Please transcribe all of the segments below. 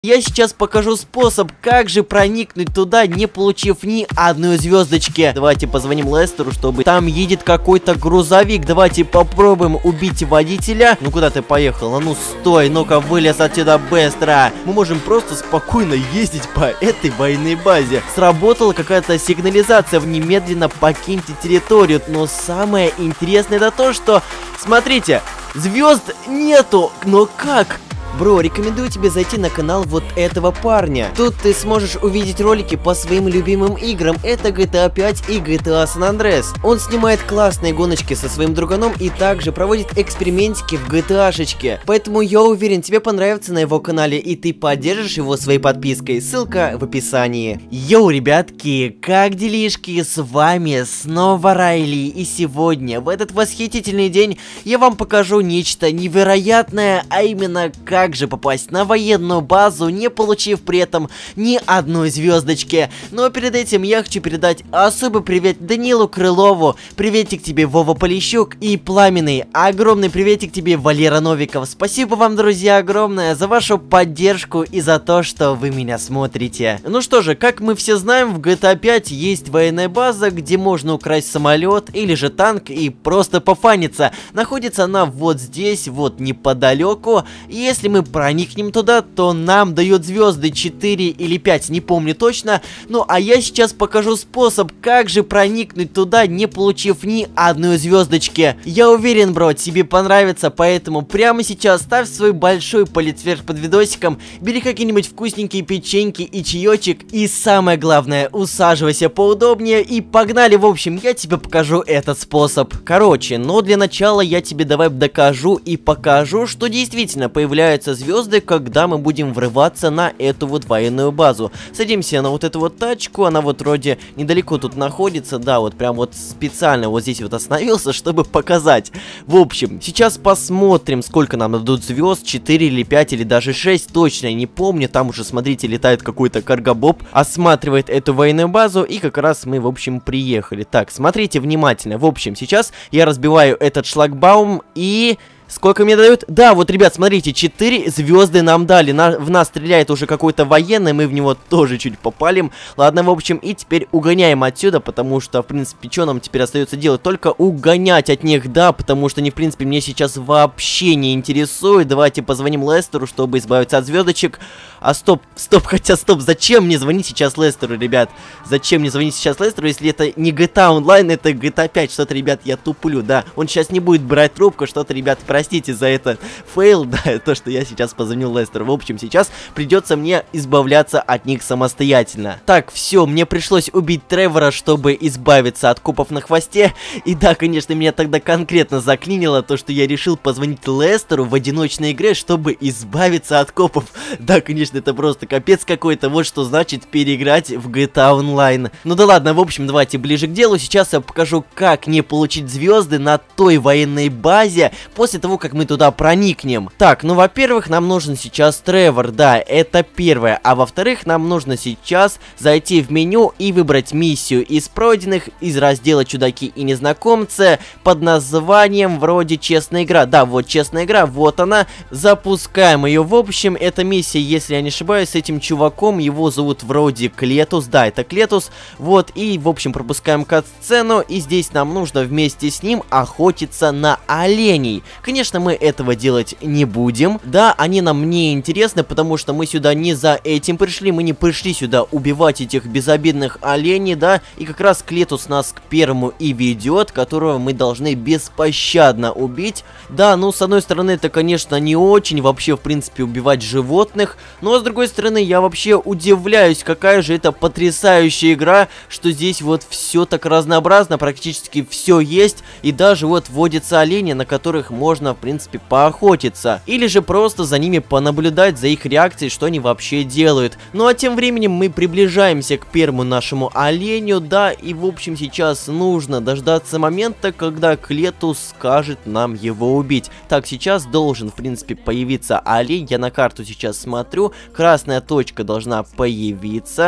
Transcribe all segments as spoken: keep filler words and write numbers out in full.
Я сейчас покажу способ, как же проникнуть туда, не получив ни одной звездочки. Давайте позвоним Лестеру, чтобы там едет какой-то грузовик. Давайте попробуем убить водителя. Ну куда ты поехал? А ну стой, ну-ка вылез отсюда быстро. Мы можем просто спокойно ездить по этой военной базе. Сработала какая-то сигнализация, в немедленно покиньте территорию. Но самое интересное это то, что, смотрите, звезд нету. Но как? Бро, рекомендую тебе зайти на канал вот этого парня. Тут ты сможешь увидеть ролики по своим любимым играм. Это джи ти эй пять и джи ти эй San Andreas. Он снимает классные гоночки со своим друганом и также проводит экспериментики в джи ти эй-шечке. Поэтому я уверен, тебе понравится на его канале и ты поддержишь его своей подпиской. Ссылка в описании. Йоу, ребятки, как делишки? С вами снова Райли. И сегодня, в этот восхитительный день, я вам покажу нечто невероятное, а именно как Как же попасть на военную базу, не получив при этом ни одной звездочки. Но перед этим я хочу передать особый привет Данилу Крылову. Приветик тебе, Вова Полищук и Пламенный. Огромный приветик тебе, Валера Новиков. Спасибо вам, друзья, огромное за вашу поддержку и за то, что вы меня смотрите. Ну что же, как мы все знаем, в джи ти эй пять есть военная база, где можно украсть самолет или же танк и просто пофаниться. Находится она вот здесь, вот неподалеку. И если мы проникнем туда, то нам дает звезды четыре или пять, не помню точно. Ну а я сейчас покажу способ, как же проникнуть туда, не получив ни одной звездочки. Я уверен, бро, тебе понравится, поэтому прямо сейчас ставь свой большой палец вверх под видосиком, бери какие-нибудь вкусненькие печеньки и чаечек, и самое главное, усаживайся поудобнее и погнали. В общем, я тебе покажу этот способ. Короче, но для начала я тебе давай докажу и покажу, что действительно появляются звезды, когда мы будем врываться на эту вот военную базу. Садимся на вот эту вот тачку, она вот вроде недалеко тут находится, да, вот прям вот специально вот здесь вот остановился, чтобы показать. В общем, сейчас посмотрим, сколько нам дадут звезд, четыре или пять или даже шесть, точно я не помню. Там уже, смотрите, летает какой-то каргобоб, осматривает эту военную базу, и как раз мы, в общем, приехали. Так, смотрите внимательно. В общем, сейчас я разбиваю этот шлагбаум и... Сколько мне дают? Да, вот, ребят, смотрите, четыре звезды нам дали. На, в нас стреляет уже какой-то военный, мы в него тоже чуть попалим. Ладно, в общем, и теперь угоняем отсюда, потому что, в принципе, что нам теперь остается делать? Только угонять от них, да, потому что они, в принципе, мне сейчас вообще не интересуют. Давайте позвоним Лестеру, чтобы избавиться от звездочек. А стоп, стоп, хотя стоп, зачем мне звонить сейчас Лестеру, ребят? Зачем мне звонить сейчас Лестеру, если это не джи ти эй онлайн, это джи ти эй пять? Что-то, ребят, я туплю, да. Он сейчас не будет брать трубку, что-то, ребят, простите за это фейл, да, то, что я сейчас позвонил Лестеру. В общем, сейчас придется мне избавляться от них самостоятельно. Так, все, мне пришлось убить Тревора, чтобы избавиться от копов на хвосте. И да, конечно, меня тогда конкретно заклинило то, что я решил позвонить Лестеру в одиночной игре, чтобы избавиться от копов. Да, конечно, это просто капец какой-то. Вот что значит переиграть в джи ти эй онлайн. Ну да ладно, в общем, давайте ближе к делу. Сейчас я покажу, как не получить звезды на той военной базе после того, как мы туда проникнем. Так, ну, во-первых, нам нужен сейчас Тревор, да, это первое. А во-вторых, нам нужно сейчас зайти в меню и выбрать миссию из пройденных из раздела «Чудаки и незнакомцы» под названием вроде «Честная игра». Да, вот «Честная игра», вот она. Запускаем ее. В общем, эта миссия, если я не ошибаюсь, с этим чуваком, его зовут вроде Клетус, да, это Клетус. Вот, и, в общем, пропускаем кат-сцену, и здесь нам нужно вместе с ним охотиться на оленей. Конечно, мы этого делать не будем. Да, они нам не интересны, потому что мы сюда не за этим пришли. Мы не пришли сюда убивать этих безобидных оленей, да. И как раз Клетус нас к первому и ведет, которого мы должны беспощадно убить. Да, ну, с одной стороны, это, конечно, не очень вообще, в принципе, убивать животных. Но, с другой стороны, я вообще удивляюсь, какая же это потрясающая игра, что здесь вот все так разнообразно, практически все есть. И даже вот водятся олени, на которых можно, в принципе, поохотиться. Или же просто за ними понаблюдать, за их реакцией, что они вообще делают. Ну а тем временем мы приближаемся к первому нашему оленю, да, и в общем сейчас нужно дождаться момента, когда Клетус скажет нам его убить. Так, сейчас должен, в принципе, появиться олень. Я на карту сейчас смотрю. Красная точка должна появиться.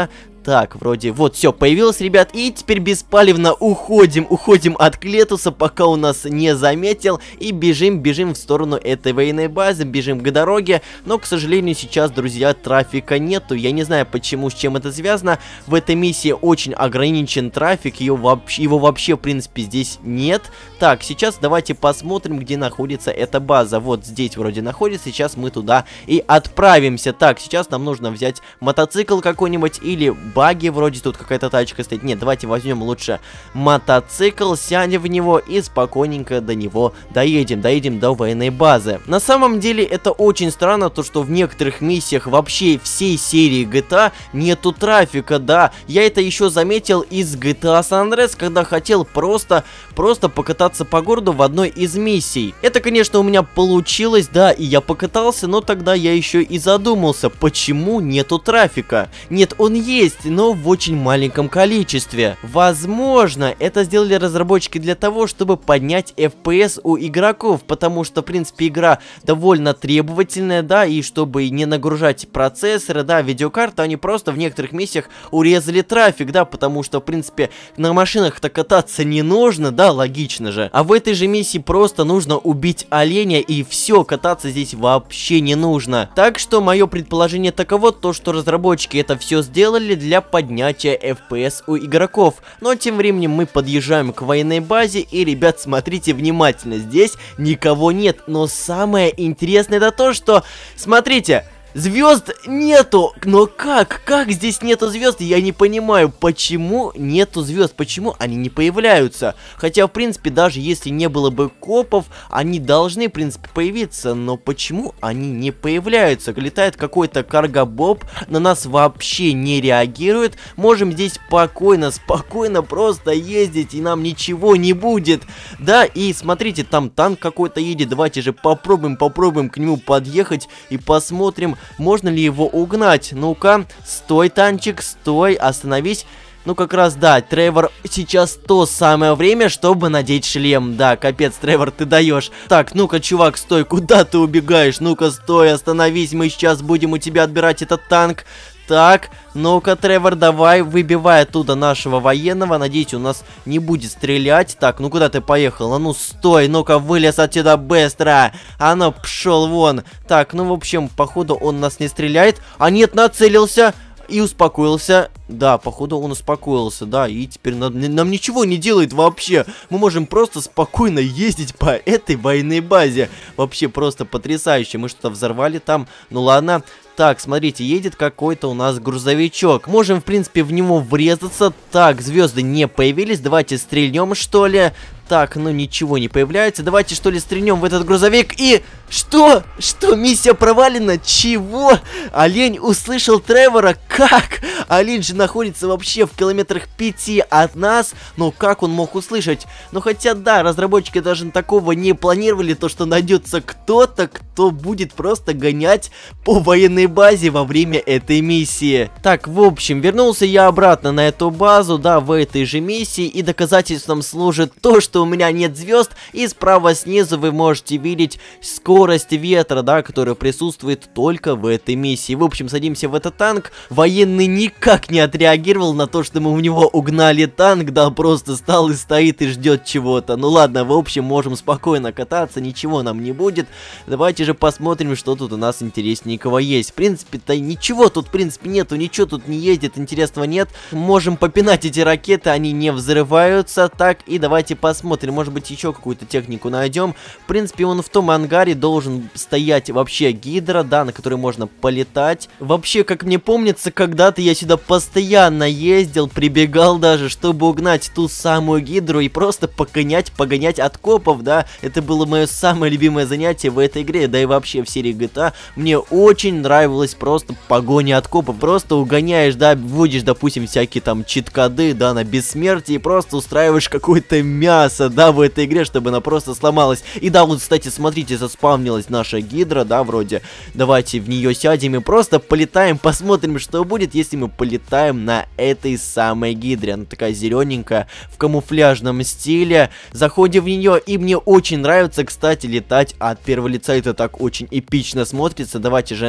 Так, вроде вот все появилось, ребят, и теперь беспалевно уходим, уходим от Клетуса, пока у нас не заметил, и бежим, бежим в сторону этой военной базы, бежим к дороге, но, к сожалению, сейчас, друзья, трафика нету, я не знаю, почему, с чем это связано, в этой миссии очень ограничен трафик, его вообще, его вообще, в принципе, здесь нет. Так, сейчас давайте посмотрим, где находится эта база, вот здесь вроде находится, сейчас мы туда и отправимся. Так, сейчас нам нужно взять мотоцикл какой-нибудь или баги, вроде тут какая-то тачка стоит. Нет, давайте возьмем лучше мотоцикл, сядем в него и спокойненько до него доедем, доедем до военной базы. На самом деле это очень странно, то что в некоторых миссиях вообще всей серии джи ти эй нету трафика, да. Я это еще заметил из джи ти эй San Andreas, когда хотел просто, просто покататься по городу в одной из миссий. Это, конечно, у меня получилось, да, и я покатался, но тогда я еще и задумался, почему нету трафика. Нет, он есть, но в очень маленьком количестве. Возможно, это сделали разработчики для того, чтобы поднять эф пи эс у игроков, потому что, в принципе, игра довольно требовательная, да, и чтобы не нагружать процессоры, да, видеокарты, они просто в некоторых миссиях урезали трафик, да, потому что, в принципе, на машинах-то кататься не нужно, да, логично же. А в этой же миссии просто нужно убить оленя, и все, кататься здесь вообще не нужно. Так что мое предположение таково, то, что разработчики это все сделали для поднятия эф пи эс у игроков. Но тем временем мы подъезжаем к военной базе, и, ребят, смотрите внимательно, здесь никого нет. Но самое интересное это то, что, смотрите, звезд нету, но как? Как здесь нету звезд? Я не понимаю, почему нету звезд, почему они не появляются. Хотя, в принципе, даже если не было бы копов, они должны, в принципе, появиться. Но почему они не появляются? Летает какой-то карго-боб, на нас вообще не реагирует. Можем здесь спокойно, спокойно просто ездить, и нам ничего не будет. Да, и смотрите, там танк какой-то едет. Давайте же попробуем, попробуем к нему подъехать и посмотрим, можно ли его угнать. Ну-ка, стой, танчик, стой, остановись. Ну, как раз, да, Тревор, сейчас то самое время, чтобы надеть шлем. Да, капец, Тревор, ты даешь. Так, ну-ка, чувак, стой, куда ты убегаешь? Ну-ка, стой, остановись, мы сейчас будем у тебя отбирать этот танк. Так, ну-ка, Тревор, давай, выбивай оттуда нашего военного. Надеюсь, у нас не будет стрелять. Так, ну куда ты поехал? А ну, стой, ну-ка, вылез отсюда быстро. А ну, пшел вон. Так, ну, в общем, походу, он нас не стреляет. А нет, нацелился и успокоился. Да, походу он успокоился, да, и теперь нам, нам ничего не делает вообще. Мы можем просто спокойно ездить по этой военной базе. Вообще просто потрясающе. Мы что-то взорвали там, ну ладно. Так, смотрите, едет какой-то у нас грузовичок. Можем, в принципе, в него врезаться. Так, звезды не появились. Давайте стрельнем, что ли. Так, ну ничего не появляется. Давайте, что ли, стрельнем в этот грузовик. И... Что? Что? Миссия провалена? Чего? Олень услышал Тревора? Как? Олень же находится вообще в километрах пяти от нас. Но как он мог услышать? Ну, хотя, да, разработчики даже такого не планировали. То, что найдется кто-то, кто будет просто гонять по военной базе во время этой миссии. Так, в общем, вернулся я обратно на эту базу, да, в этой же миссии. И доказательством служит то, что у меня нет звезд. И справа снизу вы можете видеть скорость ветра, да, которая присутствует только в этой миссии. В общем, садимся в этот танк. Военный никак не отреагировал на то, что мы у него угнали танк, да, просто стал и стоит и ждет чего-то. Ну ладно, в общем, можем спокойно кататься, ничего нам не будет. Давайте же посмотрим, что тут у нас интересненького есть. В принципе-то ничего тут, в принципе, нету, ничего тут не ездит, интересного нет. Можем попинать эти ракеты, они не взрываются. Так, и давайте посмотрим, может быть, еще какую-то технику найдем. В принципе, он в том ангаре должен стоять вообще гидра, да, на которой можно полетать. Вообще, как мне помнится, когда-то я сюда постоянно ездил, прибегал даже, чтобы угнать ту самую гидру и просто погонять, погонять от копов, да. Это было мое самое любимое занятие в этой игре, да и вообще в серии джи ти эй. Мне очень нравилось просто погоня от копов. Просто угоняешь, да, вводишь, допустим, всякие там чит-коды, да, на бессмертие и просто устраиваешь какое-то мясо, да, в этой игре, чтобы она просто сломалась. И да, вот, кстати, смотрите, заспавнилась наша гидра, да, вроде. Давайте в нее сядем и просто полетаем, посмотрим, что будет, если мы полетаем на этой самой гидре. Она такая зелененькая, в камуфляжном стиле. Заходим в нее, и мне очень нравится, кстати, летать от первого лица. Это так очень эпично смотрится. Давайте же, наверное,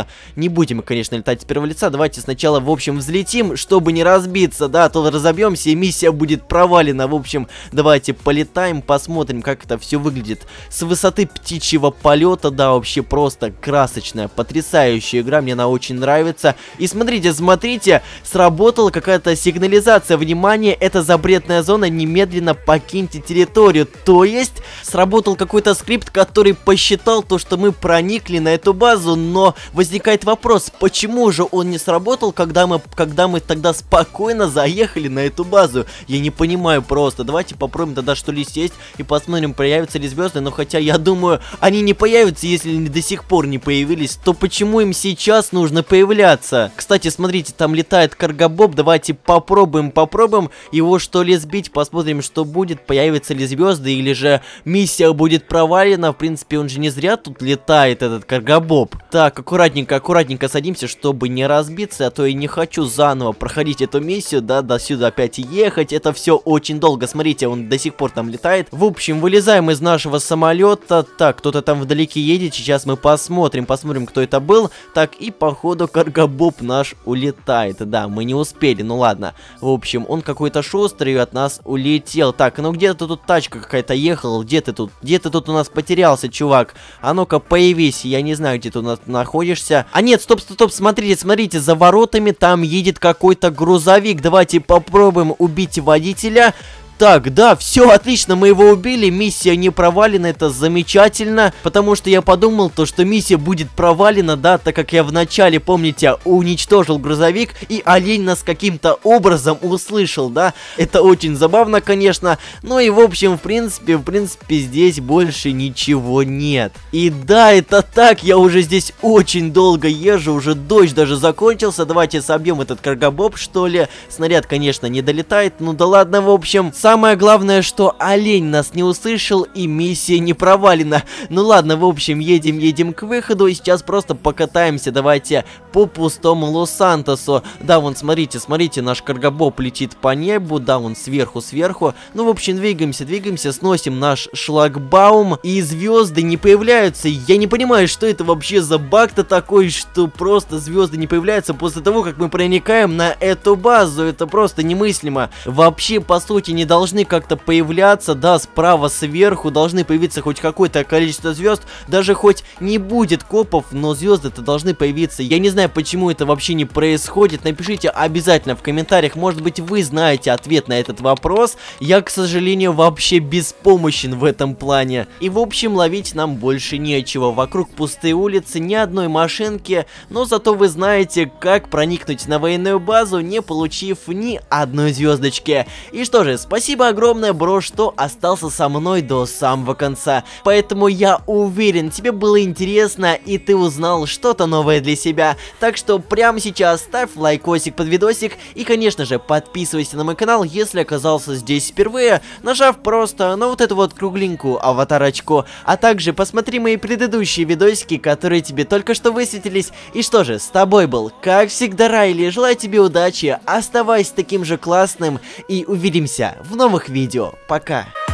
что не будем, конечно, летать с первого лица. Давайте сначала, в общем, взлетим, чтобы не разбиться, да, а то разобьемся и миссия будет провалена. В общем, давайте полетаем, посмотрим, как это все выглядит с высоты птичьего полета. Да, вообще просто красочная, потрясающая игра, мне она очень нравится. И смотрите, смотрите, сработала какая-то сигнализация. Внимание, это запретная зона, немедленно покиньте территорию. То есть, сработал какой-то скрипт, который посчитал то, что мы проникли на эту базу, но возникает вопрос, почему же он не сработал, когда мы, когда мы тогда спокойно заехали на эту базу? Я не понимаю просто. Давайте попробуем тогда что ли сесть и посмотрим, появятся ли звезды. Но хотя я думаю, они не появятся, если они до сих пор не появились, то почему им сейчас нужно появляться? Кстати, смотрите, там летает Каргобоб. Давайте попробуем, попробуем его что ли сбить, посмотрим, что будет, появятся ли звезды или же миссия будет провалена. В принципе, он же не зря тут летает, этот Каргобоб. Так, аккуратненько, аккуратненько садимся, чтобы не разбиться, а то я не хочу заново проходить эту миссию, да, до сюда опять ехать. Это все очень долго. Смотрите, он до сих пор там летает. В общем, вылезаем из нашего самолета. Так, кто-то там вдалеке едет. Сейчас мы посмотрим, посмотрим, кто это был. Так, и походу Каргобоб наш улетает. Да, мы не успели, ну ладно. В общем, он какой-то шустрый и от нас улетел. Так, ну где-то тут тачка какая-то ехала. Где ты тут? Где ты тут у нас потерялся, чувак? А ну-ка, появись. Я не знаю, где ты у нас находишься. А нет, стоп, стоп, стоп, смотрите, смотрите. За воротами там едет какой-то грузовик. Давайте попробуем убить водителя. Так, да, все отлично, мы его убили, миссия не провалена, это замечательно, потому что я подумал, то, что миссия будет провалена, да, так как я вначале, помните, уничтожил грузовик, и олень нас каким-то образом услышал, да, это очень забавно, конечно, ну и в общем, в принципе, в принципе, здесь больше ничего нет. И да, это так, я уже здесь очень долго езжу, уже дождь даже закончился, давайте собьем этот Каргобоб, что ли, снаряд, конечно, не долетает, ну да ладно, в общем. Самое главное, что олень нас не услышал и миссия не провалена. Ну ладно, в общем, едем, едем к выходу и сейчас просто покатаемся, давайте, по пустому Лос-Сантосу. Да, вон, смотрите, смотрите, наш Каргобоб летит по небу, да, вон сверху, сверху. Ну, в общем, двигаемся, двигаемся, сносим наш шлагбаум, и звезды не появляются. Я не понимаю, что это вообще за баг-то такой, что просто звезды не появляются после того, как мы проникаем на эту базу. Это просто немыслимо. Вообще, по сути, не должны как-то появляться, да, справа, сверху должны появиться хоть какое-то количество звезд, даже хоть не будет копов, но звезды-то должны появиться. Я не знаю, почему это вообще не происходит, напишите обязательно в комментариях, может быть, вы знаете ответ на этот вопрос. Я, к сожалению, вообще беспомощен в этом плане. И, в общем, ловить нам больше нечего, вокруг пустые улицы, ни одной машинки, но зато вы знаете, как проникнуть на военную базу, не получив ни одной звездочки. И что же, спасибо. Спасибо огромное, бро, что остался со мной до самого конца. Поэтому я уверен, тебе было интересно и ты узнал что-то новое для себя. Так что прямо сейчас ставь лайкосик под видосик и, конечно же, подписывайся на мой канал, если оказался здесь впервые, нажав просто на вот эту вот кругленькую аватарочку. А также посмотри мои предыдущие видосики, которые тебе только что высветились. И что же, с тобой был, как всегда, Райли. Желаю тебе удачи, оставайся таким же классным и увидимся в новых видео. Пока!